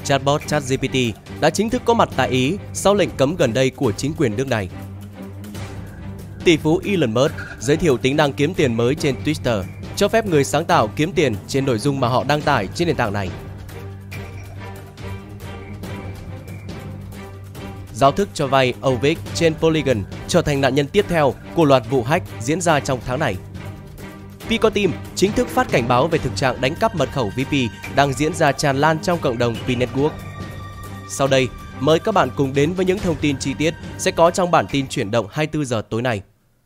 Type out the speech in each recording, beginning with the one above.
chatbot ChatGPT đã chính thức có mặt tại Ý sau lệnh cấm gần đây của chính quyền nước này. Tỷ phú Elon Musk giới thiệu tính năng kiếm tiền mới trên Twitter, cho phép người sáng tạo kiếm tiền trên nội dung mà họ đăng tải trên nền tảng này. Giao thức cho vay OVIC trên Polygon trở thành nạn nhân tiếp theo của loạt vụ hack diễn ra trong tháng này. Pico Team chính thức phát cảnh báo về thực trạng đánh cắp mật khẩu VP đang diễn ra tràn lan trong cộng đồng Pi Network. Sau đây, mời các bạn cùng đến với những thông tin chi tiết sẽ có trong bản tin chuyển động 24 giờ tối nay.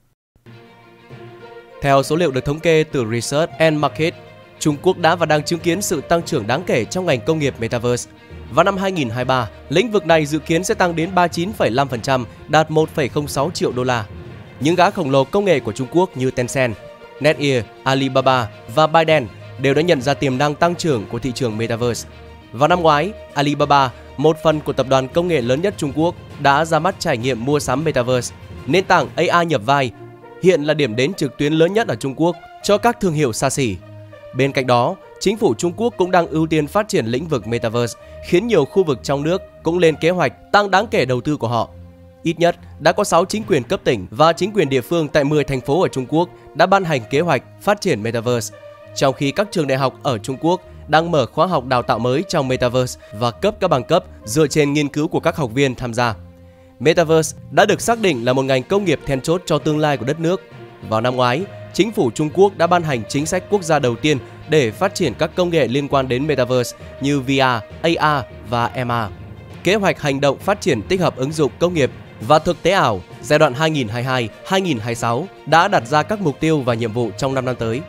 Theo số liệu được thống kê từ Research and Market, Trung Quốc đã và đang chứng kiến sự tăng trưởng đáng kể trong ngành công nghiệp Metaverse. Vào năm 2023, lĩnh vực này dự kiến sẽ tăng đến 39,5%, đạt 1,06 triệu đô la. Những gã khổng lồ công nghệ của Trung Quốc như Tencent, NetEase, Alibaba và ByteDance đều đã nhận ra tiềm năng tăng trưởng của thị trường Metaverse. Vào năm ngoái, Alibaba, một phần của tập đoàn công nghệ lớn nhất Trung Quốc, đã ra mắt trải nghiệm mua sắm Metaverse. Nền tảng AI nhập vai hiện là điểm đến trực tuyến lớn nhất ở Trung Quốc cho các thương hiệu xa xỉ. Bên cạnh đó, chính phủ Trung Quốc cũng đang ưu tiên phát triển lĩnh vực Metaverse, khiến nhiều khu vực trong nước cũng lên kế hoạch tăng đáng kể đầu tư của họ. Ít nhất đã có 6 chính quyền cấp tỉnh và chính quyền địa phương tại 10 thành phố ở Trung Quốc đã ban hành kế hoạch phát triển Metaverse, trong khi các trường đại học ở Trung Quốc đang mở khóa học đào tạo mới trong Metaverse và cấp các bằng cấp dựa trên nghiên cứu của các học viên tham gia. Metaverse đã được xác định là một ngành công nghiệp then chốt cho tương lai của đất nước. Vào năm ngoái, chính phủ Trung Quốc đã ban hành chính sách quốc gia đầu tiên để phát triển các công nghệ liên quan đến Metaverse như VR, AR và MR. Kế hoạch hành động phát triển tích hợp ứng dụng công nghiệp và thực tế ảo giai đoạn 2022-2026 đã đặt ra các mục tiêu và nhiệm vụ trong 5 năm tới.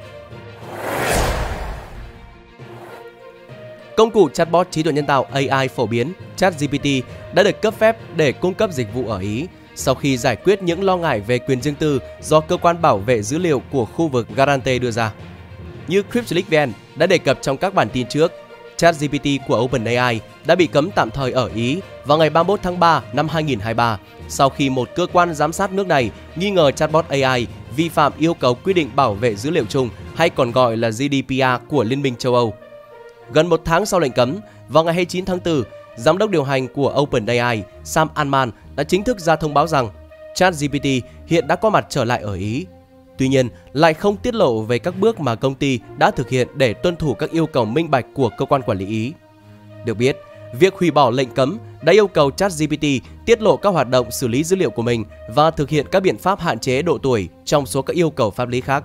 Công cụ chatbot trí tuệ nhân tạo AI phổ biến ChatGPT đã được cấp phép để cung cấp dịch vụ ở Ý sau khi giải quyết những lo ngại về quyền riêng tư do cơ quan bảo vệ dữ liệu của khu vực Garante đưa ra. Như Cryptleaks.vn đã đề cập trong các bản tin trước, ChatGPT của OpenAI đã bị cấm tạm thời ở Ý vào ngày 31 tháng 3 năm 2023 sau khi một cơ quan giám sát nước này nghi ngờ chatbot AI vi phạm yêu cầu quy định bảo vệ dữ liệu chung hay còn gọi là GDPR của Liên minh châu Âu. Gần một tháng sau lệnh cấm, vào ngày 29 tháng 4, giám đốc điều hành của OpenAI Sam Altman đã chính thức ra thông báo rằng ChatGPT hiện đã có mặt trở lại ở Ý. Tuy nhiên, lại không tiết lộ về các bước mà công ty đã thực hiện để tuân thủ các yêu cầu minh bạch của cơ quan quản lý Ý. Được biết, việc hủy bỏ lệnh cấm đã yêu cầu ChatGPT tiết lộ các hoạt động xử lý dữ liệu của mình và thực hiện các biện pháp hạn chế độ tuổi trong số các yêu cầu pháp lý khác.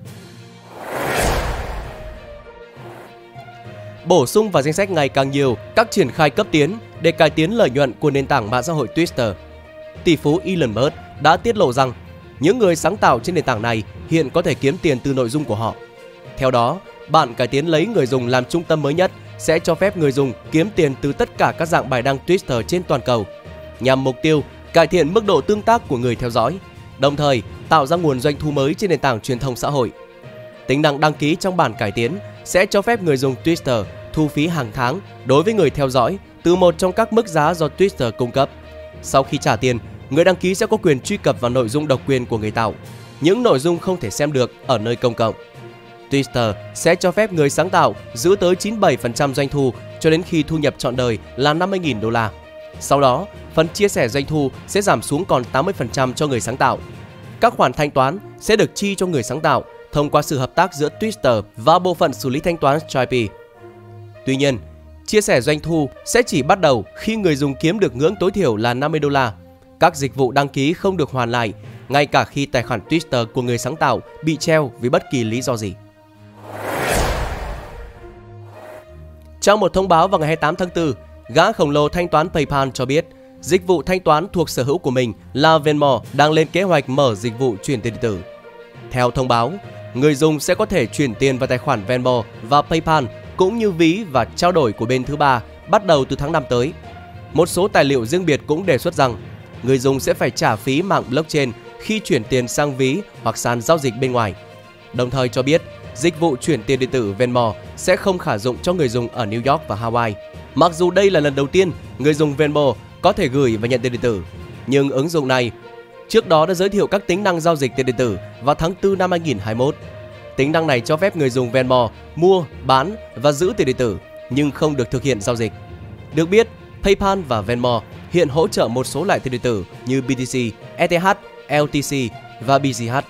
Bổ sung vào danh sách ngày càng nhiều các triển khai cấp tiến để cải tiến lợi nhuận của nền tảng mạng xã hội Twitter. Tỷ phú Elon Musk đã tiết lộ rằng những người sáng tạo trên nền tảng này hiện có thể kiếm tiền từ nội dung của họ. Theo đó, bản cải tiến lấy người dùng làm trung tâm mới nhất sẽ cho phép người dùng kiếm tiền từ tất cả các dạng bài đăng Twitter trên toàn cầu, nhằm mục tiêu cải thiện mức độ tương tác của người theo dõi, đồng thời tạo ra nguồn doanh thu mới trên nền tảng truyền thông xã hội. Tính năng đăng ký trong bản cải tiến sẽ cho phép người dùng Twitter thu phí hàng tháng đối với người theo dõi từ một trong các mức giá do Twitter cung cấp. Sau khi trả tiền, người đăng ký sẽ có quyền truy cập vào nội dung độc quyền của người tạo, những nội dung không thể xem được ở nơi công cộng. Twitter sẽ cho phép người sáng tạo giữ tới 97% doanh thu cho đến khi thu nhập trọn đời là 50.000 đô la. Sau đó, phần chia sẻ doanh thu sẽ giảm xuống còn 80% cho người sáng tạo. Các khoản thanh toán sẽ được chi cho người sáng tạo thông qua sự hợp tác giữa Twitter và bộ phận xử lý thanh toán Stripe. Tuy nhiên, chia sẻ doanh thu sẽ chỉ bắt đầu khi người dùng kiếm được ngưỡng tối thiểu là 50 đô la. Các dịch vụ đăng ký không được hoàn lại, ngay cả khi tài khoản Twitter của người sáng tạo bị treo vì bất kỳ lý do gì. Trong một thông báo vào ngày 28 tháng 4, gã khổng lồ thanh toán PayPal cho biết dịch vụ thanh toán thuộc sở hữu của mình là Venmo đang lên kế hoạch mở dịch vụ chuyển tiền điện tử. Theo thông báo, người dùng sẽ có thể chuyển tiền vào tài khoản Venmo và PayPal cũng như ví và trao đổi của bên thứ ba bắt đầu từ tháng 5 tới. Một số tài liệu riêng biệt cũng đề xuất rằng người dùng sẽ phải trả phí mạng blockchain khi chuyển tiền sang ví hoặc sàn giao dịch bên ngoài. Đồng thời cho biết dịch vụ chuyển tiền điện tử Venmo sẽ không khả dụng cho người dùng ở New York và Hawaii. Mặc dù đây là lần đầu tiên người dùng Venmo có thể gửi và nhận tiền điện tử, nhưng ứng dụng này trước đó đã giới thiệu các tính năng giao dịch tiền điện tử vào tháng 4 năm 2021. Tính năng này cho phép người dùng Venmo mua, bán và giữ tiền điện tử nhưng không được thực hiện giao dịch. Được biết, PayPal và Venmo hiện hỗ trợ một số loại tiền điện tử như BTC, ETH, LTC và BCH.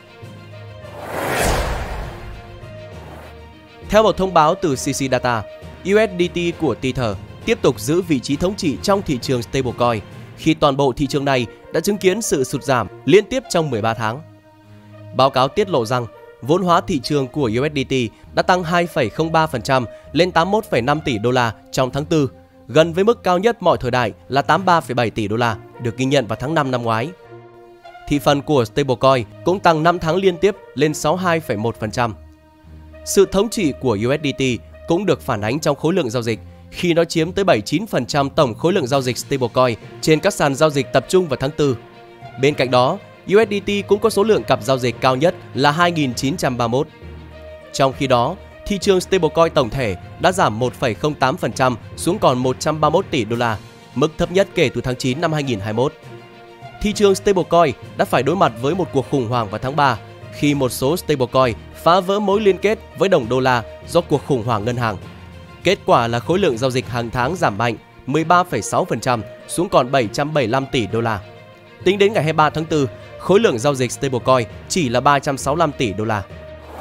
Theo một thông báo từ CC Data, USDT của Tether tiếp tục giữ vị trí thống trị trong thị trường stablecoin khi toàn bộ thị trường này đã chứng kiến sự sụt giảm liên tiếp trong 13 tháng. Báo cáo tiết lộ rằng vốn hóa thị trường của USDT đã tăng 2,03% lên 81,5 tỷ đô la trong tháng 4, gần với mức cao nhất mọi thời đại là 83,7 tỷ đô la, được ghi nhận vào tháng 5 năm ngoái. Thị phần của stablecoin cũng tăng 5 tháng liên tiếp lên 62,1%. Sự thống trị của USDT cũng được phản ánh trong khối lượng giao dịch khi nó chiếm tới 79% tổng khối lượng giao dịch stablecoin trên các sàn giao dịch tập trung vào tháng 4. Bên cạnh đó, USDT cũng có số lượng cặp giao dịch cao nhất là 2.931. Trong khi đó, thị trường stablecoin tổng thể đã giảm 1,08% xuống còn 131 tỷ đô la, mức thấp nhất kể từ tháng 9 năm 2021. Thị trường stablecoin đã phải đối mặt với một cuộc khủng hoảng vào tháng 3 khi một số stablecoin phá vỡ mối liên kết với đồng đô la do cuộc khủng hoảng ngân hàng. Kết quả là khối lượng giao dịch hàng tháng giảm mạnh 13,6% xuống còn 775 tỷ đô la. Tính đến ngày 23 tháng 4, khối lượng giao dịch stablecoin chỉ là 365 tỷ đô la.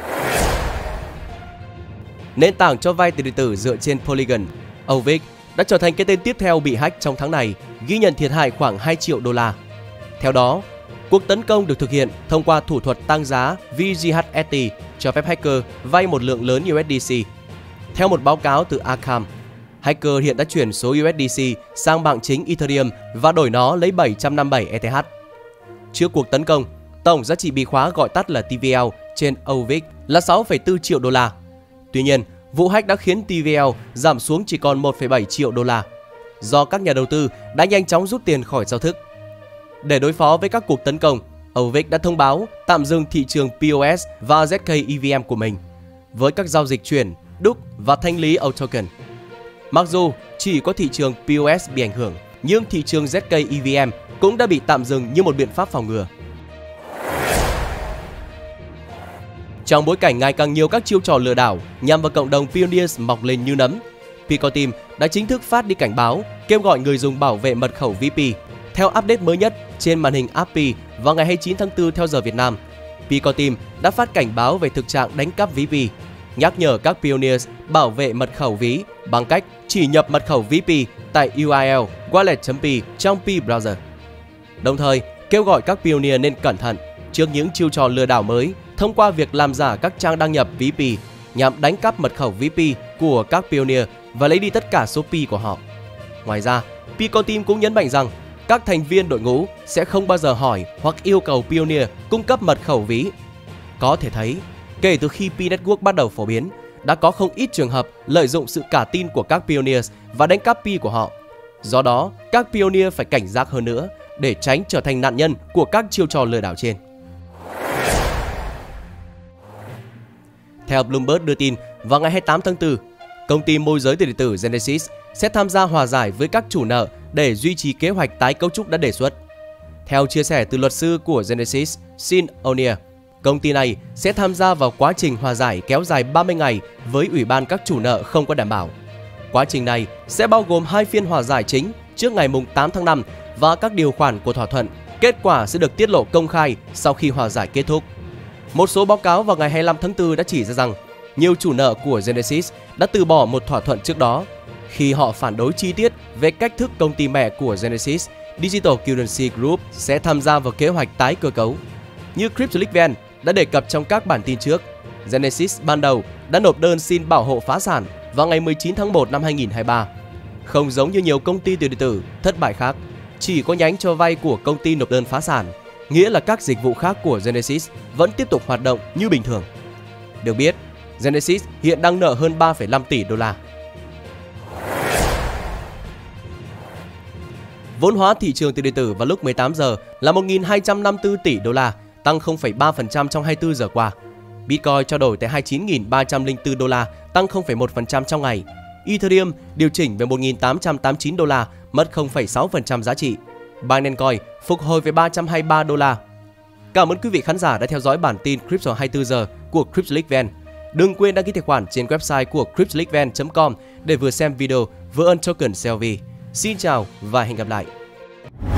Nền tảng cho vay tiền điện tử dựa trên Polygon, Ovic đã trở thành cái tên tiếp theo bị hack trong tháng này, ghi nhận thiệt hại khoảng 2 triệu đô la. Theo đó, cuộc tấn công được thực hiện thông qua thủ thuật tăng giá VGHST cho phép hacker vay một lượng lớn USDC. Theo một báo cáo từ Arkham, hacker hiện đã chuyển số USDC sang bảng chính Ethereum và đổi nó lấy 757 ETH. Trước cuộc tấn công, tổng giá trị bị khóa gọi tắt là TVL trên Ovic là 6,4 triệu đô la. Tuy nhiên, vụ hack đã khiến TVL giảm xuống chỉ còn 1,7 triệu đô la, do các nhà đầu tư đã nhanh chóng rút tiền khỏi giao thức. Để đối phó với các cuộc tấn công, Ovic đã thông báo tạm dừng thị trường POS và ZK EVM của mình, với các giao dịch chuyển, đúc và thanh lý Autoken. Mặc dù chỉ có thị trường POS bị ảnh hưởng, nhưng thị trường ZK EVM cũng đã bị tạm dừng như một biện pháp phòng ngừa. Trong bối cảnh ngày càng nhiều các chiêu trò lừa đảo nhằm vào cộng đồng Pioneers mọc lên như nấm, Pico Team đã chính thức phát đi cảnh báo kêu gọi người dùng bảo vệ mật khẩu VP. Theo update mới nhất trên màn hình API vào ngày 29 tháng 4 theo giờ Việt Nam, Pico Team đã phát cảnh báo về thực trạng đánh cắp VP, nhắc nhở các Pioneers bảo vệ mật khẩu ví bằng cách chỉ nhập mật khẩu VP tại URL wallet.p trong P browser. Đồng thời, kêu gọi các Pioneer nên cẩn thận trước những chiêu trò lừa đảo mới thông qua việc làm giả các trang đăng nhập VP nhằm đánh cắp mật khẩu VP của các Pioneer và lấy đi tất cả số P của họ. Ngoài ra, Pico Team cũng nhấn mạnh rằng các thành viên đội ngũ sẽ không bao giờ hỏi hoặc yêu cầu Pioneer cung cấp mật khẩu ví. Có thể thấy, kể từ khi P-Network bắt đầu phổ biến, đã có không ít trường hợp lợi dụng sự cả tin của các Pioneers và đánh cắp P của họ. Do đó, các Pioneer phải cảnh giác hơn nữa để tránh trở thành nạn nhân của các chiêu trò lừa đảo trên. Theo Bloomberg đưa tin, vào ngày 28 tháng 4, công ty môi giới tiền điện tử Genesis sẽ tham gia hòa giải với các chủ nợ để duy trì kế hoạch tái cấu trúc đã đề xuất. Theo chia sẻ từ luật sư của Genesis, Sean O'Neill, công ty này sẽ tham gia vào quá trình hòa giải kéo dài 30 ngày với Ủy ban các chủ nợ không có đảm bảo. Quá trình này sẽ bao gồm 2 phiên hòa giải chính trước ngày 8 tháng 5 và các điều khoản của thỏa thuận. Kết quả sẽ được tiết lộ công khai sau khi hòa giải kết thúc. Một số báo cáo vào ngày 25 tháng 4 đã chỉ ra rằng nhiều chủ nợ của Genesis đã từ bỏ một thỏa thuận trước đó khi họ phản đối chi tiết về cách thức công ty mẹ của Genesis, Digital Currency Group, sẽ tham gia vào kế hoạch tái cơ cấu. Như CryptoLeaks đã đề cập trong các bản tin trước, Genesis ban đầu đã nộp đơn xin bảo hộ phá sản vào ngày 19 tháng 1 năm 2023. Không giống như nhiều công ty tiền điện tử thất bại khác, chỉ có nhánh cho vay của công ty nộp đơn phá sản, nghĩa là các dịch vụ khác của Genesis vẫn tiếp tục hoạt động như bình thường. Được biết, Genesis hiện đang nợ hơn 3,5 tỷ đô la. Vốn hóa thị trường tiền điện tử vào lúc 18 giờ là 1.254 tỷ đô la, tăng 0,3% trong 24 giờ qua. Bitcoin trao đổi tại 29.304 đô la, tăng 0,1% trong ngày. Ethereum điều chỉnh về 1.889 đô la, mất 0,6% giá trị. Binance Coin phục hồi về 323 đô la. Cảm ơn quý vị khán giả đã theo dõi bản tin Crypto 24 giờ của CryptoLeaks. Đừng quên đăng ký tài khoản trên website của cryptoleaksvent.com để vừa xem video vừa earn token CLV. Xin chào và hẹn gặp lại!